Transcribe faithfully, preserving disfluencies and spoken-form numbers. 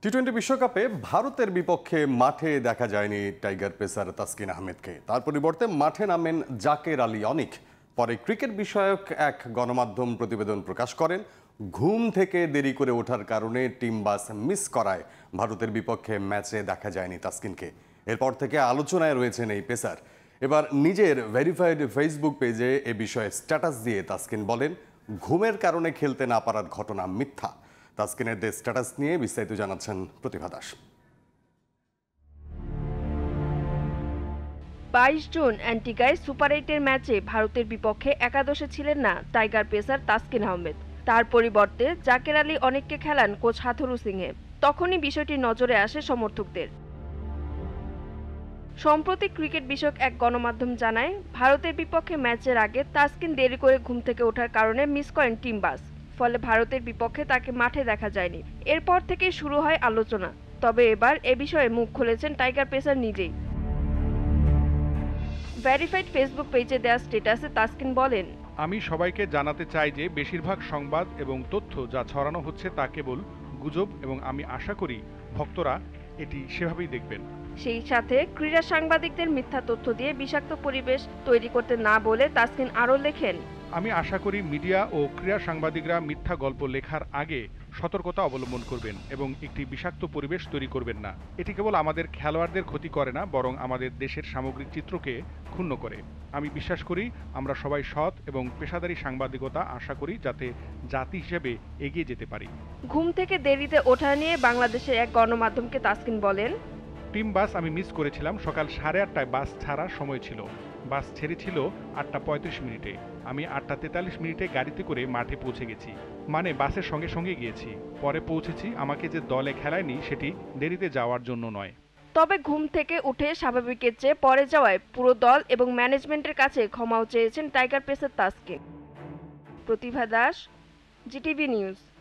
T twenty বিশ্বকাপে ভারতের বিপক্ষে মাঠে দেখা যায়নি টাইগার পেসার তাসকিন আহমেদকে। তার পরিবর্তে মাঠে নামেন জাকের আলী অনিক। পরে ক্রিকেট বিষয়ক এক গণমাধ্যম প্রতিবেদন প্রকাশ করেন, ঘুম থেকে দেরি করে ওঠার কারণে টিম বাস মিস করায় ভারতের বিপক্ষে ম্যাচে দেখা যায়নি তাসকিনকে। এরপর থেকে আলোচনায় রয়েছেন এই পেসার। এবার নিজের ভেরিফাইড ফেসবুক পেজে এ বিষয়ে স্ট্যাটাস দিয়ে তাসকিন বলেন, ঘুমের কারণে খেলতে না পারার ঘটনা মিথ্যা। তাসকিনের দেশ স্ট্যাটাস নিয়ে বিস্তারিত জানাচ্ছেন প্রতিভা দাস। বাইশ জুন অ্যান্টিগায় সুপার এইটের ম্যাচে ভারতের বিপক্ষে একাদশে ছিলেন না টাইগার পেসার তাসকিন আহমেদ। তার পরিবর্তে জাকের আলী অনেককে খেলান কোচ হাথুরু সিংহে। তখনই বিষয়টি নজরে আসে সমর্থকদের। সম্প্রতি ক্রিকেট বিষয়ক এক গণমাধ্যম জানায়, ভারতের বিপক্ষে ম্যাচের আগে তাসকিন দেরি করে ঘুম থেকে ওঠার কারণে মিস করেন টিম বাস। ফলে ভারতের বিপক্ষে তাকে মাঠে দেখা যায়নি। এরপর থেকে শুরু হয় আলোচনা। তবে এবার এ বিষয়ে মুখ খুলেছেন টাইগার পেসার নিজেই। ভেরিফাইড ফেসবুক পেজে দেওয়া স্ট্যাটাসে তাসকিন বলেন, আমি সবাইকে জানাতে চাই যে বেশিরভাগ সংবাদ এবং তথ্য যা ছড়ানো হচ্ছে তা কেবল গুজব এবং আমি আশা করি ভক্তরা এটি সেভাবেই দেখবেন। সেই সাথে ক্রীড়া সাংবাদিকদের মিথ্যা তথ্য দিয়ে বিষাক্ত পরিবেশ তৈরি করতে না বলে তাসকিন আরও লেখেন, আমি আশা করি মিডিয়া ও ক্রীড়া সাংবাদিকরা মিথ্যা গল্প লেখার আগে সতর্কতা অবলম্বন করবেন এবং একটি বিষাক্ত পরিবেশ তৈরি করবেন না। এটি কেবল আমাদের খেলোয়াড়দের ক্ষতি করে না, বরং আমাদের দেশের সামগ্রিক চিত্রকে ক্ষুণ্ণ করে। আমি বিশ্বাস করি আমরা সবাই সৎ এবং পেশাদারী সাংবাদিকতা আশা করি যাতে জাতি হিসেবে এগিয়ে যেতে পারি। ঘুম থেকে দেরিতে ওঠা নিয়ে বাংলাদেশের এক গণমাধ্যমকে তাসকিন বলেন, টিম বাস আমি মিস করেছিলাম। সকাল সাড়ে আটটায় বাস ছাড়ার সময় ছিল। বাস ছেড়েছিল আটটা পঁয়ত্রিশ মিনিটে। আমি আটটা তেতাল্লিশ মিনিটে গাড়িতে করে মাঠে পৌঁছে গেছি, মানে বাসের সঙ্গে সঙ্গে গিয়েছি। পরে পৌঁছেছি। আমাকে যে দলে খেলায়নি সেটি দেরিতে যাওয়ার জন্য নয়। তবে ঘুম থেকে উঠে স্বাভাবিকের চেয়ে পরে যাওয়ায় পুরো দল এবং ম্যানেজমেন্টের কাছে ক্ষমাও চেয়েছেন tiger pacer Taskin. Pratibha Das, GTV news.